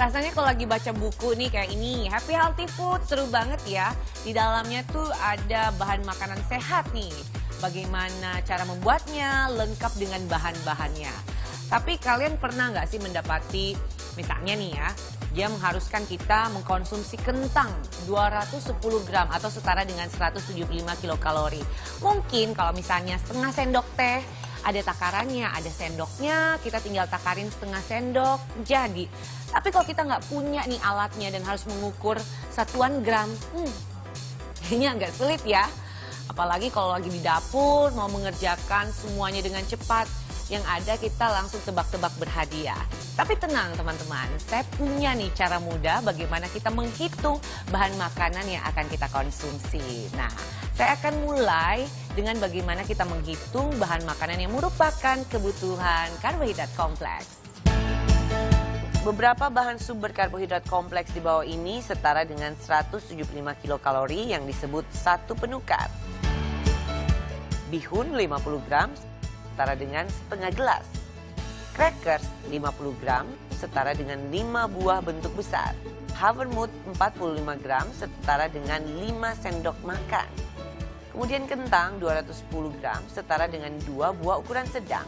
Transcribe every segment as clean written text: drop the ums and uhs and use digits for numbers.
Rasanya kalau lagi baca buku nih kayak ini, Happy Healthy Food, seru banget ya. Di dalamnya tuh ada bahan makanan sehat nih. Bagaimana cara membuatnya, lengkap dengan bahan-bahannya. Tapi kalian pernah nggak sih mendapati, misalnya nih ya, dia mengharuskan kita mengkonsumsi kentang 210 gram atau setara dengan 175 kilokalori. Mungkin kalau misalnya setengah sendok teh, ada takarannya, ada sendoknya, kita tinggal takarin setengah sendok, jadi. Tapi kalau kita nggak punya nih alatnya dan harus mengukur satuan gram, kayaknya agak sulit ya. Apalagi kalau lagi di dapur, mau mengerjakan semuanya dengan cepat, yang ada kita langsung tebak-tebak berhadiah. Tapi tenang teman-teman, saya punya nih cara mudah bagaimana kita menghitung bahan makanan yang akan kita konsumsi. Nah, saya akan mulai dengan bagaimana kita menghitung bahan makanan yang merupakan kebutuhan karbohidrat kompleks. Beberapa bahan sumber karbohidrat kompleks di bawah ini setara dengan 175 kilokalori yang disebut satu penukar. Bihun 50 gram setara dengan setengah gelas. Crackers 50 gram setara dengan 5 buah bentuk besar. Havermut 45 gram setara dengan 5 sendok makan. Kemudian kentang 210 gram setara dengan 2 buah ukuran sedang.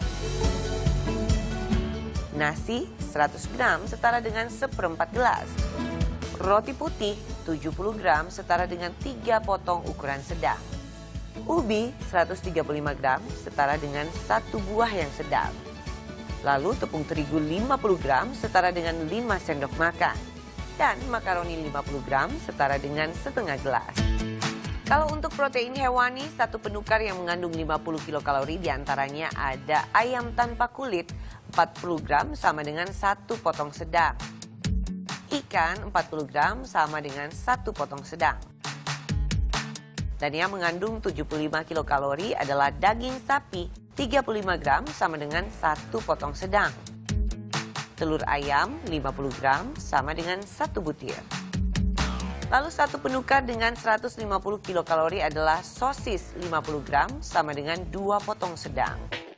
Nasi 100 gram setara dengan seperempat gelas. Roti putih 70 gram setara dengan 3 potong ukuran sedang. Ubi 135 gram setara dengan 1 buah yang sedang. Lalu tepung terigu 50 gram setara dengan 5 sendok makan. Dan makaroni 50 gram setara dengan setengah gelas. Kalau untuk protein hewani, satu penukar yang mengandung 50 kilokalori diantaranya ada ayam tanpa kulit 40 gram sama dengan 1 potong sedang. Ikan 40 gram sama dengan 1 potong sedang. Dan yang mengandung 75 kilokalori adalah daging sapi 35 gram sama dengan 1 potong sedang. Telur ayam 50 gram sama dengan 1 butir. Lalu satu penukar dengan 150 kilokalori adalah sosis 50 gram sama dengan 2 potong sedang.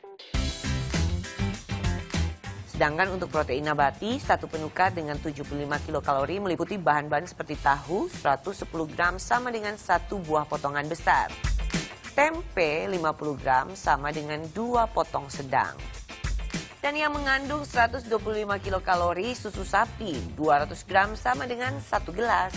Sedangkan untuk protein nabati, satu penukar dengan 75 kilokalori meliputi bahan-bahan seperti tahu 110 gram sama dengan 1 buah potongan besar. Tempe 50 gram sama dengan 2 potong sedang. Dan yang mengandung 125 kilokalori susu sapi 200 gram sama dengan 1 gelas.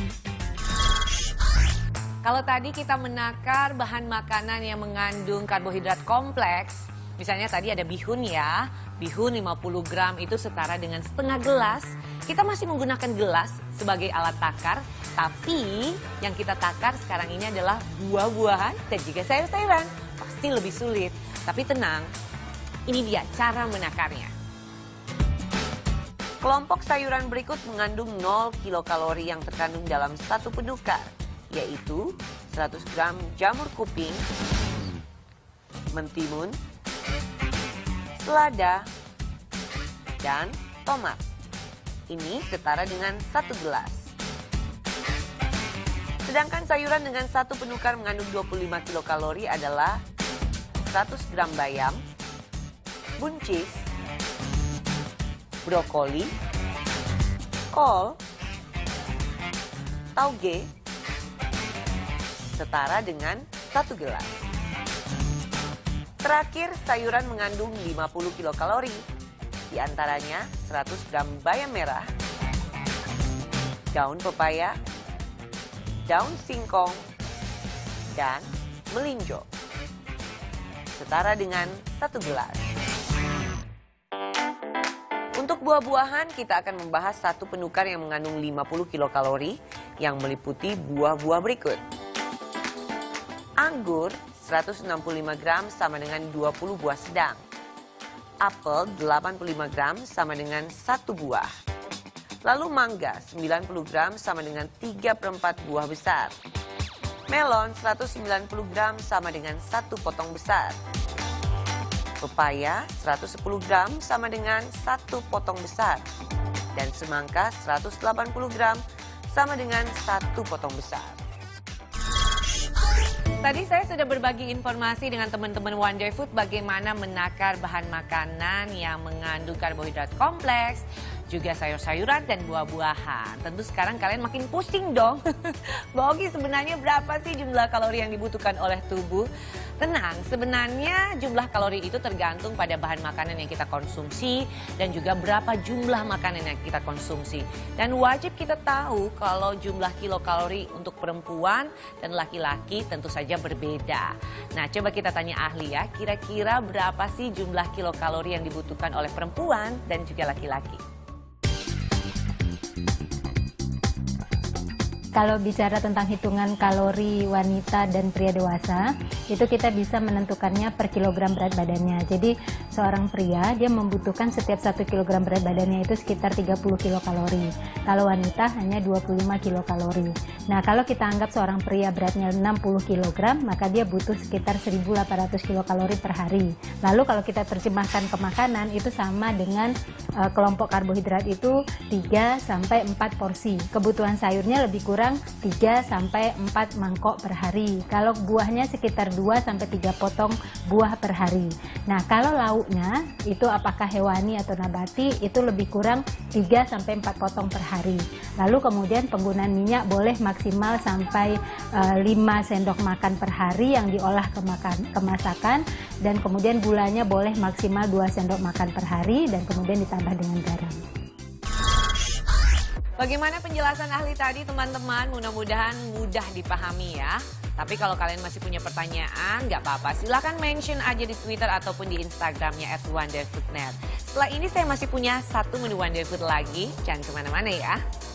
Kalau tadi kita menakar bahan makanan yang mengandung karbohidrat kompleks, misalnya tadi ada bihun ya, bihun 50 gram itu setara dengan setengah gelas. Kita masih menggunakan gelas sebagai alat takar, tapi yang kita takar sekarang ini adalah buah-buahan dan juga sayur-sayuran. Pasti lebih sulit, tapi tenang, ini dia cara menakarnya. Kelompok sayuran berikut mengandung 0 kilokalori yang terkandung dalam satu penukar, yaitu 100 gram jamur kuping, mentimun, selada, dan tomat. Ini setara dengan 1 gelas. Sedangkan sayuran dengan satu penukar mengandung 25 kilokalori adalah 100 gram bayam, buncis, brokoli, kol, tauge, setara dengan 1 gelas. Terakhir, sayuran mengandung 50 kilokalori, di antaranya 100 gram bayam merah, daun pepaya, daun singkong, dan melinjo, setara dengan 1 gelas. Untuk buah-buahan, kita akan membahas satu penukar yang mengandung 50 kilokalori yang meliputi buah-buah berikut. Anggur 165 gram sama dengan 20 buah sedang. Apel 85 gram sama dengan 1 buah. Lalu mangga 90 gram sama dengan 3/4 buah besar. Melon 190 gram sama dengan 1 potong besar. Pepaya 110 gram sama dengan 1 potong besar. Dan semangka 180 gram sama dengan 1 potong besar. Tadi saya sudah berbagi informasi dengan teman-teman Wonder Food bagaimana menakar bahan makanan yang mengandung karbohidrat kompleks, juga sayur-sayuran dan buah-buahan. Tentu sekarang kalian makin pusing dong. Mbak Ogi, sebenarnya berapa sih jumlah kalori yang dibutuhkan oleh tubuh? Tenang, sebenarnya jumlah kalori itu tergantung pada bahan makanan yang kita konsumsi dan juga berapa jumlah makanan yang kita konsumsi. Dan wajib kita tahu kalau jumlah kilokalori untuk perempuan dan laki-laki tentu saja berbeda. Nah, coba kita tanya ahli ya, kira-kira berapa sih jumlah kilokalori yang dibutuhkan oleh perempuan dan juga laki-laki? Kalau bicara tentang hitungan kalori wanita dan pria dewasa, itu kita bisa menentukannya per kilogram berat badannya. Jadi seorang pria dia membutuhkan setiap 1 kilogram berat badannya itu sekitar 30 kilokalori. Kalau wanita hanya 25 kilokalori. Nah, kalau kita anggap seorang pria beratnya 60 kilogram, maka dia butuh sekitar 1.800 kilokalori per hari. Lalu kalau kita terjemahkan ke makanan, itu sama dengan kelompok karbohidrat itu 3-4 porsi. Kebutuhan sayurnya lebih kurang 3-4 mangkok per hari. Kalau buahnya sekitar 2-3 potong buah per hari. Nah, kalau lauknya itu apakah hewani atau nabati, itu lebih kurang 3-4 potong per hari. Lalu kemudian penggunaan minyak boleh maksimal sampai 5 sendok makan per hari yang diolah ke masakan, dan kemudian gulanya boleh maksimal 2 sendok makan per hari dan kemudian ditambah dengan garam. Bagaimana penjelasan ahli tadi teman-teman? Mudah-mudahan mudah dipahami ya. Tapi kalau kalian masih punya pertanyaan, nggak apa-apa. Silahkan mention aja di Twitter ataupun di Instagramnya @wonderfoodnet. Setelah ini saya masih punya satu menu Wonderfood lagi. Jangan kemana-mana ya.